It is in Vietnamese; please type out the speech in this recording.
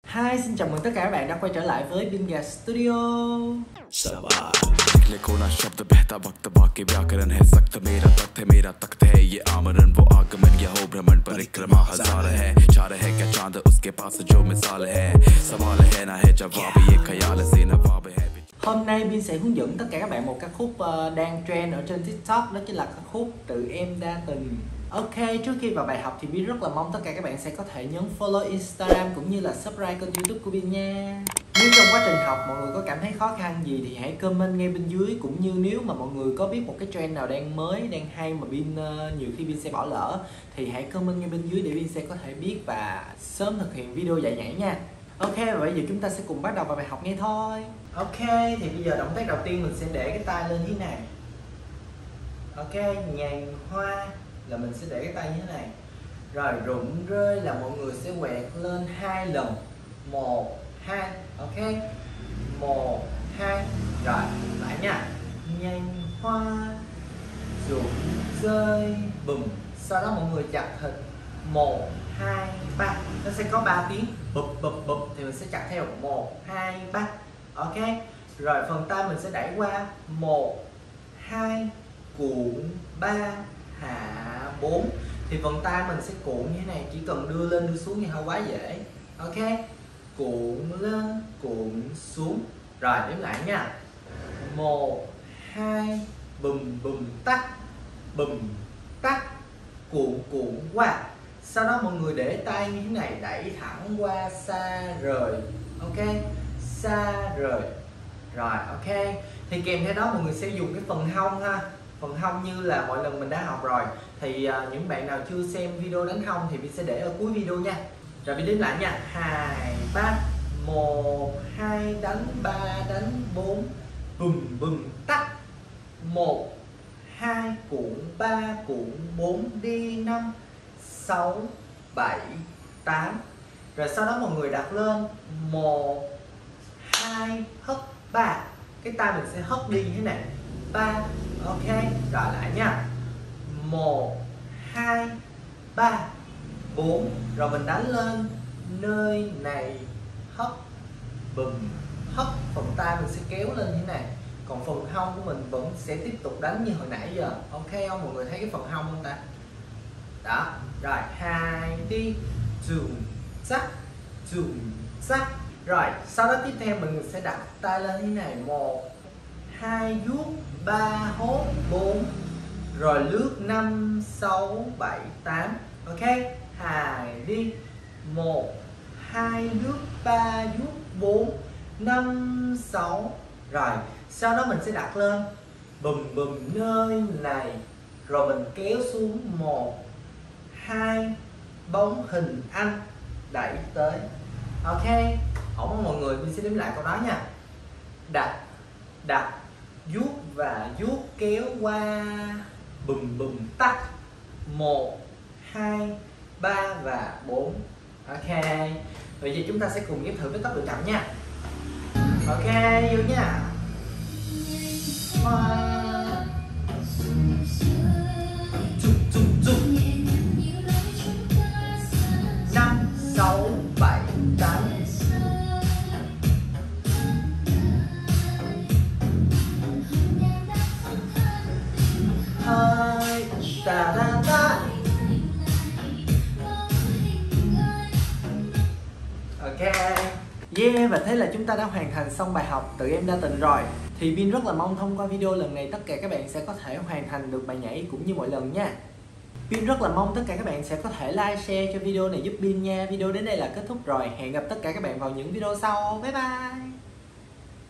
Hi, xin chào mừng tất cả các bạn đã quay trở lại với Binga Studio. निकले कोना शब्द बहता वक्त बाकी व्याकरण है सख्त मेरा तख्त है मेरा तख्त है ये आमरण वो आगमन या हो भ्रमण परिक्रमा हजार है चार है क्या चांद उसके पास जो मिसाल है सवाल है ना है जवाब ये ख्याल से नवाब है। Hôm nay Bin sẽ hướng dẫn tất cả các bạn một ca khúc đang trend ở trên TikTok, đó chính là ca khúc Tự Em Đa Tình. Ok, trước khi vào bài học thì Bin rất là mong tất cả các bạn sẽ có thể nhấn follow Instagram cũng như là subscribe kênh YouTube của Bin nha. Nếu trong quá trình học mọi người có cảm thấy khó khăn gì thì hãy comment ngay bên dưới, cũng như nếu mà mọi người có biết một cái trend nào đang mới, đang hay mà Bin nhiều khi Bin sẽ bỏ lỡ thì hãy comment ngay bên dưới để Bin sẽ có thể biết và sớm thực hiện video dạy nhảy nha. Ok, và bây giờ chúng ta sẽ cùng bắt đầu vào bài học ngay thôi. Ok, thì bây giờ động tác đầu tiên mình sẽ để cái tay lên như thế này. Ok, nhàn hoa là mình sẽ để cái tay như thế này. Rồi rụng rơi là mọi người sẽ quẹt lên 2 lần. 1, 2, ok. 1, 2. Rồi, lại nha. Nhàn hoa rụng rơi bùm. Sau đó mọi người chặt thịt 1, 2, 3. Nó sẽ có 3 tiếng bụp bụp bụp thì mình sẽ chặt theo 1, 2, 3. Ok. Rồi phần tay mình sẽ đẩy qua 1, 2, cuộn 3, hạ 4. Thì phần tay mình sẽ cuộn như thế này, chỉ cần đưa lên đưa xuống thì không quá dễ. Ok. Cuộn lên, cuộn xuống. Rồi đếm lại nha. 1, 2, bùm bùm tắt, bùm tắt, cuộn cuộn qua. Sau đó mọi người để tay như thế này, đẩy thẳng qua xa rời. Ok, xa rời. Rồi ok, thì kèm theo đó mọi người sẽ dùng cái phần hông ha. Phần hông như là mọi lần mình đã học rồi. Thì những bạn nào chưa xem video đánh hông thì mình sẽ để ở cuối video nha. Rồi mình đếm lại nha. 2, 3, 1, 2, đánh 3, đánh 4, bùm bùm tắt. 1, 2, cuộn 3, cuộn 4, đi 5, 6, 7, 8. Rồi sau đó mọi người đặt lên 1, 2, hất 3. Cái tay mình sẽ hất đi như thế này. 3, ok. Rồi lại nha. 1, 2, 3, 4. Rồi mình đánh lên nơi này, hất bùm hất. Phần tay mình sẽ kéo lên như thế này. Còn phần hông của mình vẫn sẽ tiếp tục đánh như hồi nãy giờ. Ok không? Mọi người thấy cái phần hông không ta? Đó. Rồi 2 đi, chùm chắc. Rồi sau đó tiếp theo mình sẽ đặt tay lên như này. 1, 2 vuốt, 3 hốt, 4. Rồi lướt 5, 6, 7, 8. Ok. 2 đi. 1, 2 lướt, 3 vuốt, 4, 5, 6. Rồi sau đó mình sẽ đặt lên bùm bùm nơi này. Rồi mình kéo xuống 1, 2, bóng hình anh đẩy tới. Ok. Ổn mọi người, mình sẽ đếm lại câu đó nha. Đặt vuốt và vuốt kéo qua, bùm bùm tắt. 1, 2, 3 và 4. Ok. Bây giờ chúng ta sẽ cùng ghép thử với tốc độ chậm nha. Ok, vô nha. Chụp 5, 6, 7, 8. Hơi ta ta ta. Ok. Yeah, và thế là chúng ta đã hoàn thành xong bài học Tự Em Đa Tình rồi. Thì Bin rất là mong thông qua video lần này tất cả các bạn sẽ có thể hoàn thành được bài nhảy cũng như mọi lần nha. Bin rất là mong tất cả các bạn sẽ có thể like, share cho video này giúp Bin nha. Video đến đây là kết thúc rồi. Hẹn gặp tất cả các bạn vào những video sau. Bye bye.